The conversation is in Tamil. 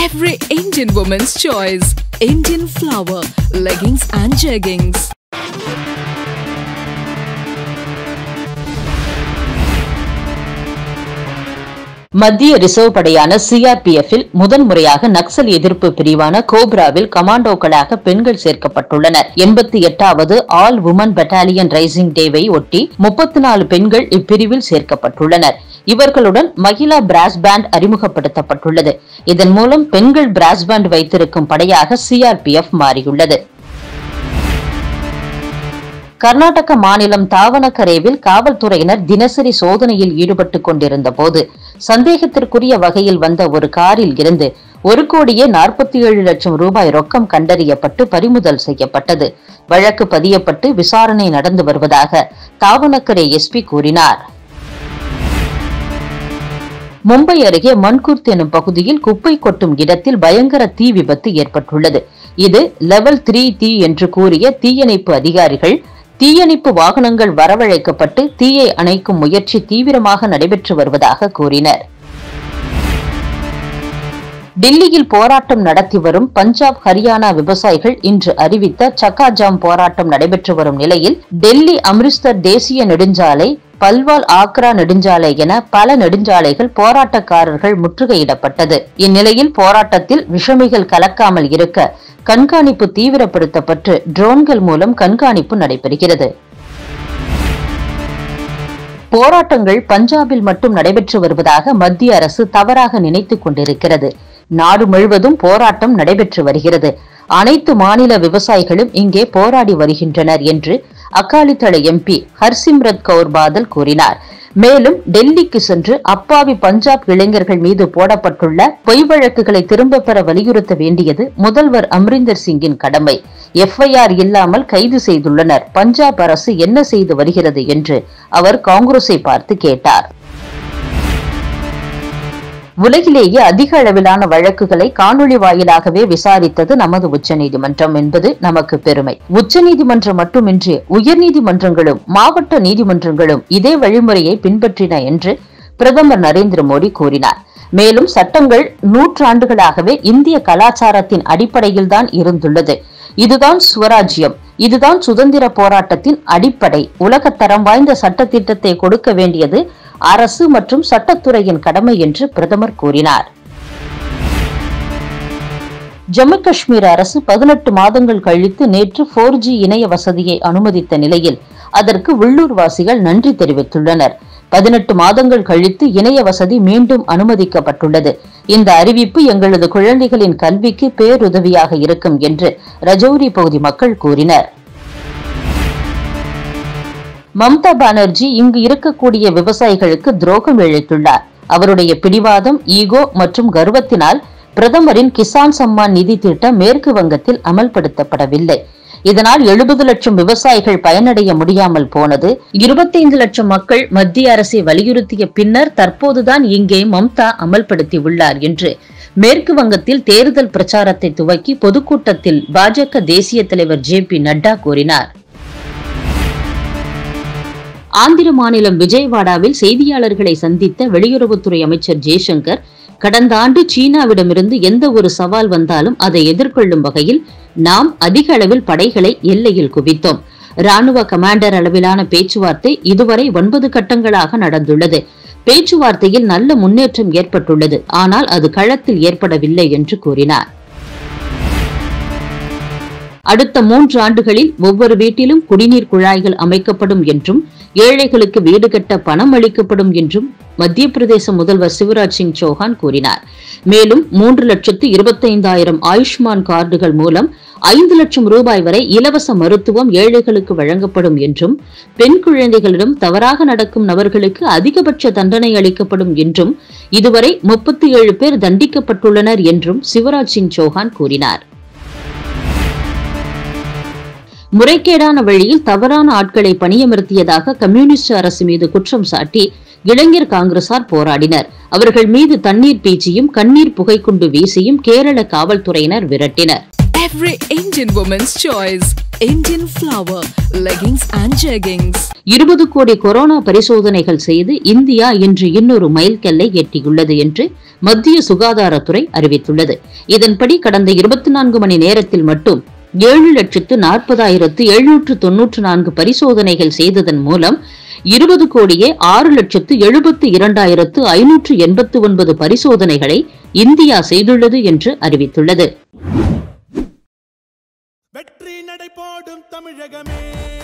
Every Indian woman's choice. Indian Flower, leggings and jeggings. மத்திய ரிசர்வ் படையான சிஆர்பிஎஃப்பில் முதன்முறையாக நக்சல் எதிர்ப்பு பிரிவான கோப்ராவில் கமாண்டோக்களாக பெண்கள் சேர்க்கப்பட்டுள்ளனர். 88வது ஆல் உமன் பெட்டாலியன் ரைசிங் டேவை ஒட்டி 34 பெண்கள் இப்பிரிவில் சேர்க்கப்பட்டுள்ளனர். இவர்களுடன் மகிழா பிராஸ் பேண்ட் அறிமுகப்படுத்தப்பட்டுள்ளது. இதன் மூலம் பெண்கள் பிராஸ் பேண்ட் வைத்திருக்கும் படையாக சிஆர்பிஎஃப் மாறியுள்ளது. கர்நாடக மாநிலம் தாவணகரேவில் காவல்துறையினர் தினசரி சோதனையில் ஈடுபட்டுக் கொண்டிருந்த போது சந்தேகத்திற்குரிய வகையில் வந்த ஒரு காரில் இருந்து 1,47,00,000 ரூபாய் ரொக்கம் கண்டறியப்பட்டு பறிமுதல் செய்யப்பட்டது. வழக்கு பதியப்பட்டு விசாரணை நடந்து வருவதாக தாவணகரே எஸ்பி கூறினார். மும்பை அருகே மன்குர்த் எனும் பகுதியில் குப்பை கொட்டும் இடத்தில் பயங்கர தீ விபத்து ஏற்பட்டுள்ளது. இது லெவல் 3 தீ என்று கூறிய தீயணைப்பு அதிகாரிகள் தீயணைப்பு வாகனங்கள் வரவழைக்கப்பட்டு தீயை அணைக்கும் முயற்சி தீவிரமாக நடைபெற்று வருவதாக கூறினர். டில்லியில் போராட்டம் நடத்தி வரும் பஞ்சாப் ஹரியானா விவசாயிகள் இன்று அறிவித்த சக்கா ஜாம் போராட்டம் நடைபெற்று வரும் நிலையில் டெல்லி அம்ரிஸ்தர் தேசிய நெடுஞ்சாலை, பல்வால் ஆக்ரா நெடுஞ்சாலை என பல நெடுஞ்சாலைகள் போராட்டக்காரர்கள் முற்றுகையிடப்பட்டது. இந்நிலையில் போராட்டத்தில் விஷமிகள் கலக்காமல் இருக்க கண்காணிப்பு தீவிரப்படுத்தப்பட்டு ட்ரோன்கள் மூலம் கண்காணிப்பு நடைபெறுகிறது. போராட்டங்கள் பஞ்சாபில் மட்டும் நடைபெற்று வருவதாக மத்திய அரசு தவறாக நினைத்துக் கொண்டிருக்கிறது. நாடு முழுவதும் போராட்டம் நடைபெற்று வருகிறது. அனைத்து மாநில விவசாயிகளும் இங்கே போராடி வருகின்றனர் என்று அகாலிதள எம்பி ஹர்சிம்ரத் கவுர் பாதல் கூறினார். மேலும் டெல்லிக்கு சென்று அப்பாவி பஞ்சாப் இளைஞர்கள் மீது போடப்பட்டுள்ள பொய் வழக்குகளை திரும்ப பெற வலியுறுத்த வேண்டியது முதல்வர் அம்ரிந்தர் சிங்கின் கடமை. எஃப்ஐஆர் இல்லாமல் கைது செய்துள்ளனர். பஞ்சாப் அரசு என்ன செய்து வருகிறது என்று அவர் காங்கிரஸை பார்த்து கேட்டார். உலகிலேயே அதிக அளவிலான வழக்குகளை காணொலி வாயிலாகவே விசாரித்தது நமது உச்சநீதிமன்றம் என்பது நமக்கு பெருமை. உச்சநீதிமன்றம் மட்டுமின்றி உயர்நீதிமன்றங்களும் மாவட்ட நீதிமன்றங்களும் இதே வழிமுறையை பின்பற்றின என்று பிரதமர் நரேந்திர மோடி கூறினார். மேலும் சட்டங்கள் நூற்றாண்டுகளாகவே இந்திய கலாச்சாரத்தின் அடிப்படையில்தான் இருந்துள்ளது. இதுதான் சுவராஜ்யம், இதுதான் சுதந்திர போராட்டத்தின் அடிப்படை. உலகத்தரம் வாய்ந்த சட்டத்திட்டத்தை கொடுக்க வேண்டியது அரசு மற்றும் சட்டத்துறையின் கடமை என்று பிரதமர் கூறினார். ஜம்மு காஷ்மீர் அரசு 18 மாதங்கள் கழித்து நேற்று 4G இணைய வசதியை அனுமதித்த நிலையில் அதற்கு உள்ளூர்வாசிகள் நன்றி தெரிவித்துள்ளனர். 18 மாதங்கள் கழித்து இணைய வசதி மீண்டும் அனுமதிக்கப்பட்டுள்ளது. இந்த அறிவிப்பு எங்களது குழந்தைகளின் கல்விக்கு பேருதவியாக இருக்கும் என்று ரஜௌரி பகுதி மக்கள் கூறினர். மம்தா பானர்ஜி இங்கு இருக்கக்கூடிய விவசாயிகளுக்கு துரோகம் இழைத்துள்ளார். அவருடைய பிடிவாதம், ஈகோ மற்றும் கர்வத்தினால் பிரதமரின் கிசான் சம்மான் நிதி திட்டம் மேற்கு வங்கத்தில் அமல்படுத்தப்படவில்லை. இதனால் 70 லட்சம் விவசாயிகள் பயனடைய முடியாமல் போனது. 25 லட்சம் மக்கள் மத்திய அரசை வலியுறுத்திய பின்னர் தற்போதுதான் இங்கே மம்தா அமல்படுத்தியுள்ளார் என்று மேற்கு வங்கத்தில் தேர்தல் பிரச்சாரத்தை துவக்கி பொதுக்கூட்டத்தில் பாஜக தேசிய தலைவர் JP நட்டா கூறினார். ஆந்திர மாநிலம் விஜயவாடாவில் செய்தியாளர்களை சந்தித்த வெளியுறவுத்துறை அமைச்சர் ஜெய்சங்கர், கடந்த ஆண்டு சீனாவிடமிருந்து எந்த ஒரு சவால் வந்தாலும் அதை எதிர்கொள்ளும் வகையில் நாம் அதிக அளவில் படைகளை எல்லையில் குவித்தோம். ராணுவ கமாண்டர் அளவிலான பேச்சுவார்த்தை இதுவரை 9 கட்டங்களாக நடந்துள்ளது. பேச்சுவார்த்தையில் நல்ல முன்னேற்றம் ஏற்பட்டுள்ளது. ஆனால் அது களத்தில் ஏற்படவில்லை என்று கூறினார். அடுத்த 3 ஆண்டுகளில் ஒவ்வொரு வீட்டிலும் குடிநீர் குழாய்கள் அமைக்கப்படும் என்றும் ஏழைகளுக்கு வீடு கட்ட பணம் அளிக்கப்படும் என்றும் மத்திய பிரதேச முதல்வர் சிவராஜ் சிங் சௌஹான் கூறினார். மேலும் 3,25,000 ஆயுஷ்மான் கார்டுகள் மூலம் 5 லட்சம் ரூபாய் வரை இலவச மருத்துவம் ஏழைகளுக்கு வழங்கப்படும் என்றும் பெண் குழந்தைகளிடம் தவறாக நடக்கும் நபர்களுக்கு அதிகபட்ச தண்டனை அளிக்கப்படும் என்றும் இதுவரை 37 பேர் தண்டிக்கப்பட்டுள்ளனர் என்றும் சிவராஜ் சிங் சௌஹான் கூறினார். முறைகேடான வழியில் தவறான ஆட்களை பணியமர்த்தியதாக கம்யூனிஸ்ட் அரசு மீது குற்றம் சாட்டி இளைஞர் காங்கிரசார் போராடினர். அவர்கள் மீது தண்ணீர் பீச்சியும் கண்ணீர் புகைக்குண்டு வீசியும் கேரள காவல்துறையினர் விரட்டினர். Every Indian woman's choice. Indian Flower, leggings and jeggings. 20 கோடி கொரோனா பரிசோதனைகள் செய்து இந்தியா இன்று இன்னொரு மைல்கல்லை எட்டியுள்ளது என்று மத்திய சுகாதாரத்துறை அறிவித்துள்ளது. இதன்படி கடந்த 24 மணி நேரத்தில் மட்டும் 7,40,794 பரிசோதனைகள் செய்ததன் மூலம் 20,06,72,589 பரிசோதனைகளை இந்தியா செய்துள்ளது என்று அறிவித்துள்ளது. வெற்றி நடை போடும் தமிழகமே.